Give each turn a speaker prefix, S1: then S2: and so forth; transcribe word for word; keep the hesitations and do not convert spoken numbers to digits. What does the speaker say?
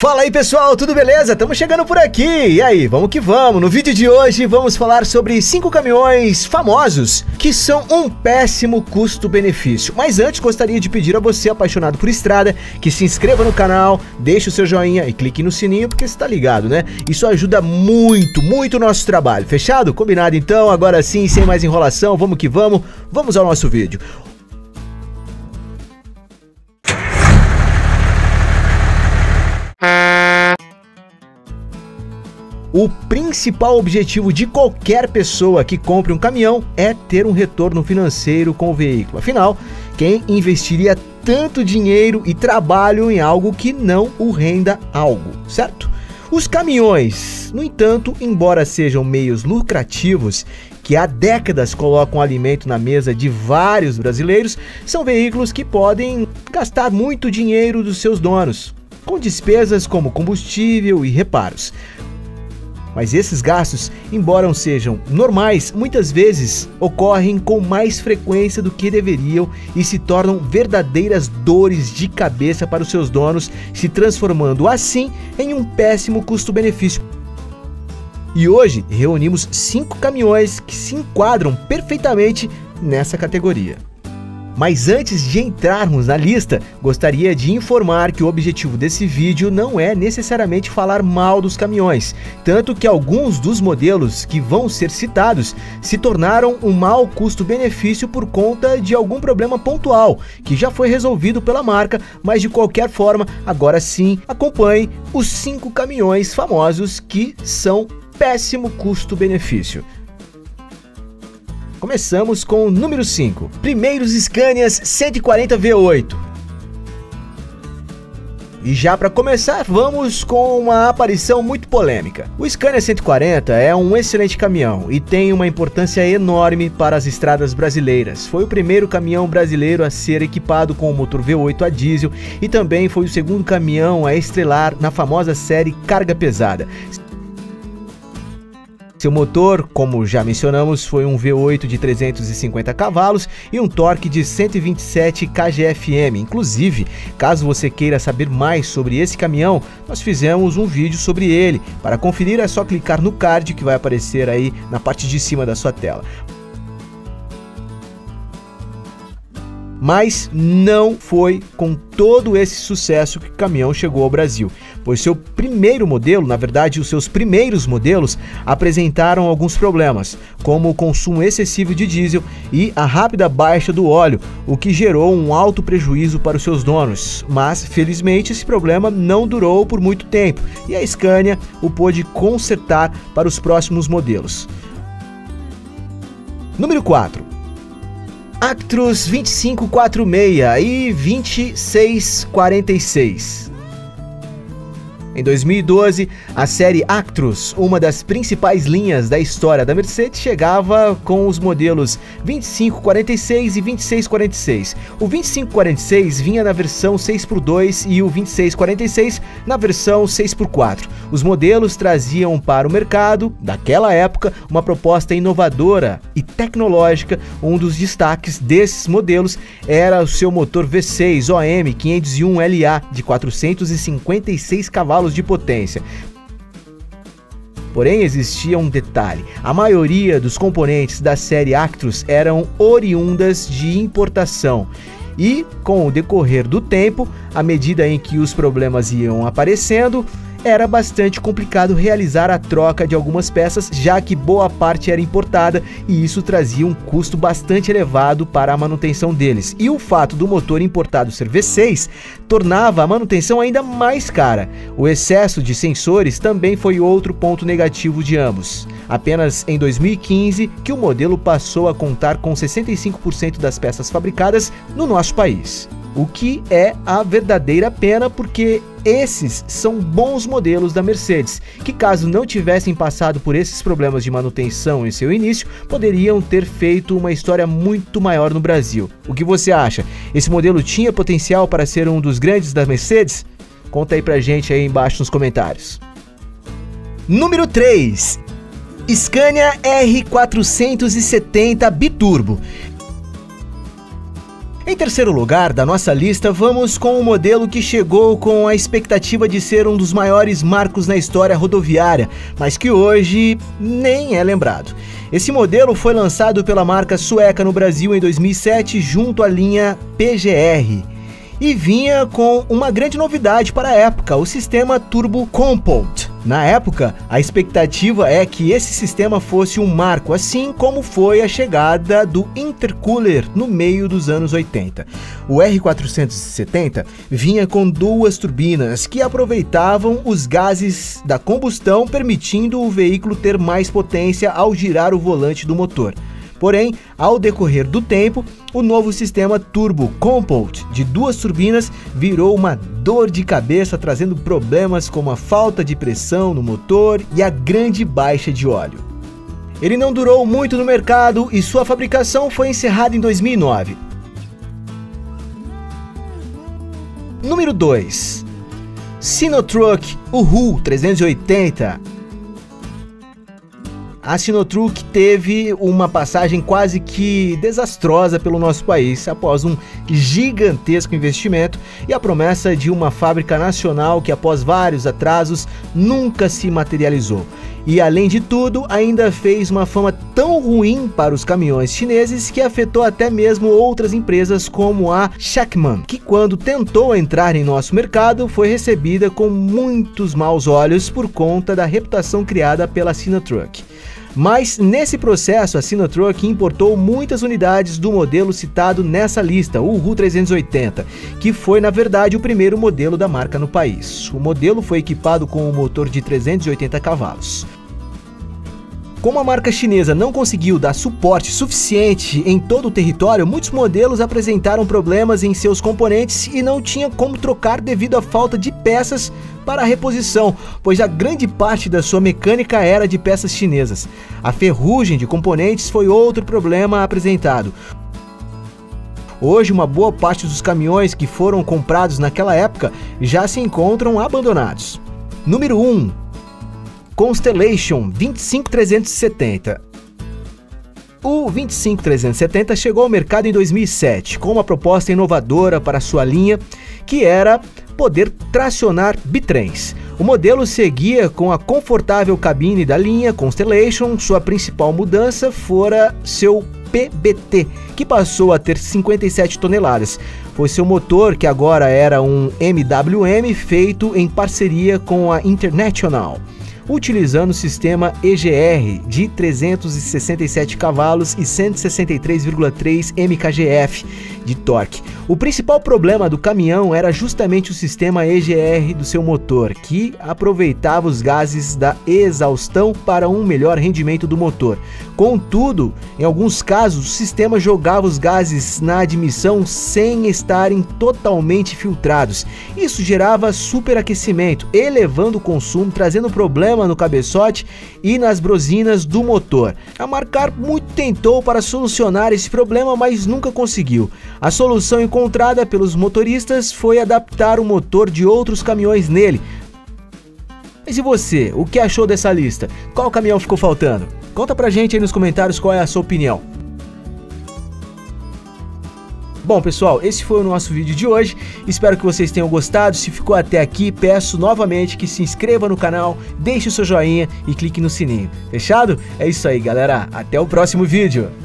S1: Fala aí pessoal, tudo beleza? Estamos chegando por aqui, e aí, vamos que vamos. No vídeo de hoje vamos falar sobre cinco caminhões famosos que são um péssimo custo-benefício. Mas antes gostaria de pedir a você, apaixonado por estrada, que se inscreva no canal, deixe o seu joinha e clique no sininho, porque você tá ligado, né? Isso ajuda muito, muito o nosso trabalho, fechado? Combinado então? Agora sim, sem mais enrolação, vamos que vamos, vamos ao nosso vídeo. O principal objetivo de qualquer pessoa que compre um caminhão é ter um retorno financeiro com o veículo. Afinal, quem investiria tanto dinheiro e trabalho em algo que não o renda algo, certo? Os caminhões, no entanto, embora sejam meios lucrativos, que há décadas colocam alimento na mesa de vários brasileiros, são veículos que podem gastar muito dinheiro dos seus donos, com despesas como combustível e reparos. Mas esses gastos, embora sejam normais, muitas vezes ocorrem com mais frequência do que deveriam e se tornam verdadeiras dores de cabeça para os seus donos, se transformando assim em um péssimo custo-benefício. E hoje reunimos cinco caminhões que se enquadram perfeitamente nessa categoria. Mas antes de entrarmos na lista, gostaria de informar que o objetivo desse vídeo não é necessariamente falar mal dos caminhões, tanto que alguns dos modelos que vão ser citados se tornaram um mau custo-benefício por conta de algum problema pontual, que já foi resolvido pela marca, mas de qualquer forma, agora sim, acompanhe os cinco caminhões famosos que são péssimo custo-benefício. Começamos com o número cinco, primeiros Scanias cento e quarenta V oito. E já para começar, vamos com uma aparição muito polêmica. O Scania cento e quarenta é um excelente caminhão e tem uma importância enorme para as estradas brasileiras. Foi o primeiro caminhão brasileiro a ser equipado com o motor V oito a diesel e também foi o segundo caminhão a estrelar na famosa série Carga Pesada. Seu motor, como já mencionamos, foi um V oito de trezentos e cinquenta cavalos e um torque de cento e vinte e sete kgfm. Inclusive, caso você queira saber mais sobre esse caminhão, nós fizemos um vídeo sobre ele. Para conferir é só clicar no card que vai aparecer aí na parte de cima da sua tela. Mas não foi com todo esse sucesso que o caminhão chegou ao Brasil, pois seu primeiro modelo, na verdade os seus primeiros modelos, apresentaram alguns problemas, como o consumo excessivo de diesel e a rápida baixa do óleo, o que gerou um alto prejuízo para os seus donos. Mas, felizmente, esse problema não durou por muito tempo e a Scania o pôde consertar para os próximos modelos. Número quatro. Actros vinte e cinco quarenta e seis e vinte e seis quarenta e seis. Em dois mil e doze, a série Actros, uma das principais linhas da história da Mercedes, chegava com os modelos vinte e cinco quarenta e seis e vinte e seis quarenta e seis. O vinte e cinco quarenta e seis vinha na versão seis por dois e o vinte e seis quarenta e seis na versão seis por quatro. Os modelos traziam para o mercado, daquela época, uma proposta inovadora e tecnológica. Um dos destaques desses modelos era o seu motor V seis O M quinhentos e um L A de quatrocentos e cinquenta e seis cavalos de potência. Porém, existia um detalhe: a maioria dos componentes da série Actros eram oriundas de importação. E, com o decorrer do tempo, à medida em que os problemas iam aparecendo, era bastante complicado realizar a troca de algumas peças, já que boa parte era importada e isso trazia um custo bastante elevado para a manutenção deles. E o fato do motor importado ser V seis tornava a manutenção ainda mais cara. O excesso de sensores também foi outro ponto negativo de ambos. Apenas em dois mil e quinze que o modelo passou a contar com sessenta e cinco por cento das peças fabricadas no nosso país. O que é a verdadeira pena, porque esses são bons modelos da Mercedes, que caso não tivessem passado por esses problemas de manutenção em seu início, poderiam ter feito uma história muito maior no Brasil. O que você acha? Esse modelo tinha potencial para ser um dos grandes da Mercedes? Conta aí pra gente aí embaixo nos comentários. Número três. Scania R quatrocentos e setenta Biturbo. Em terceiro lugar da nossa lista, vamos com um modelo que chegou com a expectativa de ser um dos maiores marcos na história rodoviária, mas que hoje nem é lembrado. Esse modelo foi lançado pela marca sueca no Brasil em dois mil e sete junto à linha P G R. E vinha com uma grande novidade para a época, o sistema Turbo Compound. Na época, a expectativa é que esse sistema fosse um marco, assim como foi a chegada do intercooler no meio dos anos oitenta. O R quatrocentos e setenta vinha com duas turbinas que aproveitavam os gases da combustão, permitindo o veículo ter mais potência ao girar o volante do motor. Porém, ao decorrer do tempo, o novo sistema Turbo Compound de duas turbinas virou uma dor de cabeça, trazendo problemas como a falta de pressão no motor e a grande baixa de óleo. Ele não durou muito no mercado e sua fabricação foi encerrada em dois mil e nove. Número dois. Sinotruck Uhu trezentos e oitenta. A Sinotruck teve uma passagem quase que desastrosa pelo nosso país após um gigantesco investimento e a promessa de uma fábrica nacional que, após vários atrasos, nunca se materializou. E, além de tudo, ainda fez uma fama tão ruim para os caminhões chineses que afetou até mesmo outras empresas como a Shackman, que, quando tentou entrar em nosso mercado, foi recebida com muitos maus olhos por conta da reputação criada pela Sinotruck. Mas nesse processo a Sinotruck importou muitas unidades do modelo citado nessa lista, o Uhu trezentos e oitenta, que foi na verdade o primeiro modelo da marca no país. O modelo foi equipado com um motor de trezentos e oitenta cavalos. Como a marca chinesa não conseguiu dar suporte suficiente em todo o território, muitos modelos apresentaram problemas em seus componentes e não tinha como trocar devido à falta de peças para a reposição, pois a grande parte da sua mecânica era de peças chinesas. A ferrugem de componentes foi outro problema apresentado. Hoje, uma boa parte dos caminhões que foram comprados naquela época já se encontram abandonados. Número um. Constellation vinte e cinco trezentos e setenta. O vinte e cinco trezentos e setenta chegou ao mercado em dois mil e sete com uma proposta inovadora para sua linha, que era poder tracionar bitrens. O modelo seguia com a confortável cabine da linha Constellation. Sua principal mudança fora seu P B T, que passou a ter cinquenta e sete toneladas. Foi seu motor, que agora era um M W M feito em parceria com a International, utilizando o sistema E G R de trezentos e sessenta e sete cavalos e cento e sessenta e três vírgula três M K G F de torque. O principal problema do caminhão era justamente o sistema E G R do seu motor, que aproveitava os gases da exaustão para um melhor rendimento do motor. Contudo, em alguns casos, o sistema jogava os gases na admissão sem estarem totalmente filtrados. Isso gerava superaquecimento, elevando o consumo, trazendo problema no cabeçote e nas brosinas do motor. A Marcar muito tentou para solucionar esse problema, mas nunca conseguiu. A solução encontrada pelos motoristas foi adaptar o motor de outros caminhões nele. Mas e você, o que achou dessa lista? Qual caminhão ficou faltando? Conta pra gente aí nos comentários qual é a sua opinião. Bom, pessoal, esse foi o nosso vídeo de hoje. Espero que vocês tenham gostado. Se ficou até aqui, peço novamente que se inscreva no canal, deixe o seu joinha e clique no sininho. Fechado? É isso aí, galera. Até o próximo vídeo.